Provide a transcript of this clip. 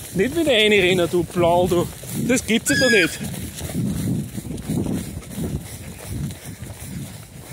Nicht wieder reinrennen, du Blau, du. Das gibt's ja doch nicht.